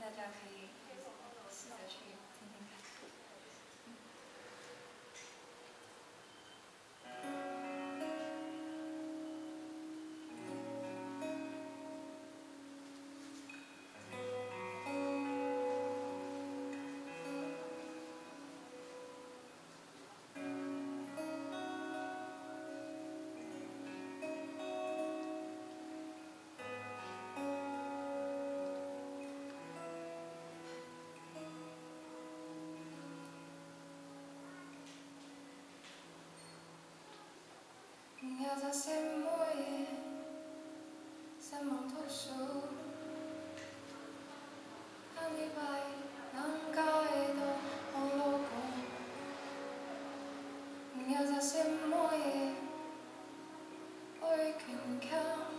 大家可以试着去听听看。要在什么夜，什么图书，看你摆能改的红楼宫。要在什么夜，会更强，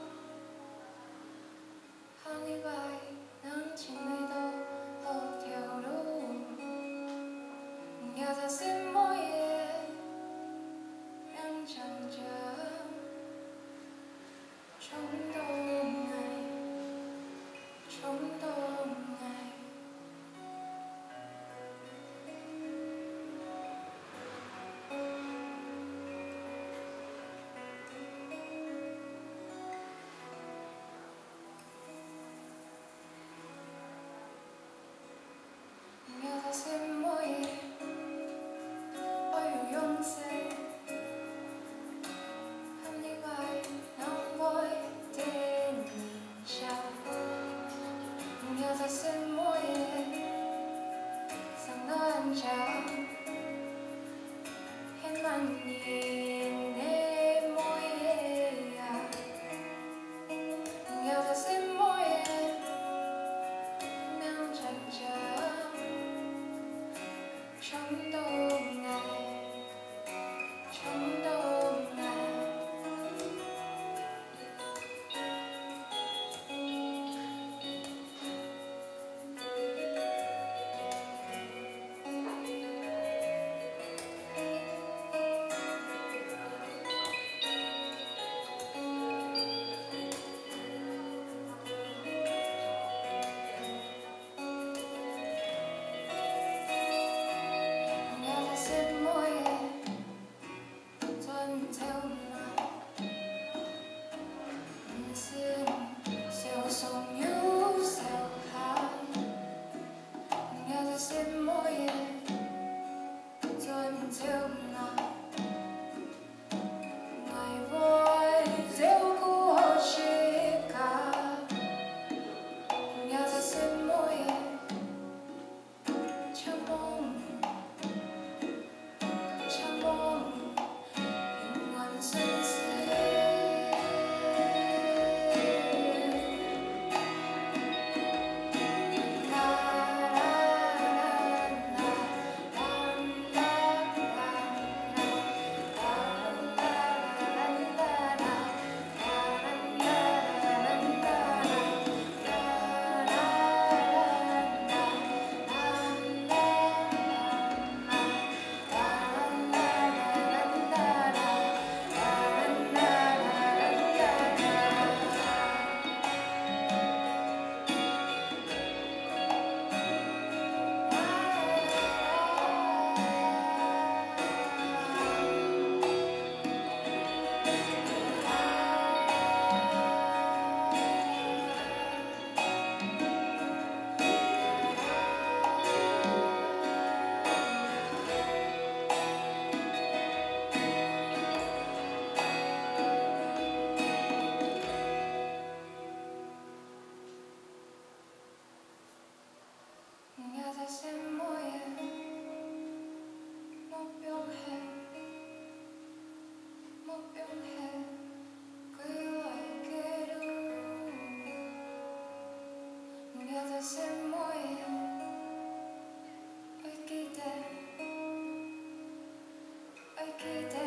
看你摆能经历的后条路。要在什么夜，能唱着。冲动爱，冲动爱。要在什么夜，会有勇气，看你摆能会对你笑。要在什么夜，想得很久，很满意的模样。要在什么夜，能站着。冲动爱，冲动爱。要在什么夜，钻头脑，人生小松又小寒。要在什么夜，钻头脑，爱会照顾好自己。要在什么夜，唱梦。长梦，平安顺遂。啦啦啦啦啦啦要在什么夜，目标係歸來嘅路。要在什麼夜，會記得。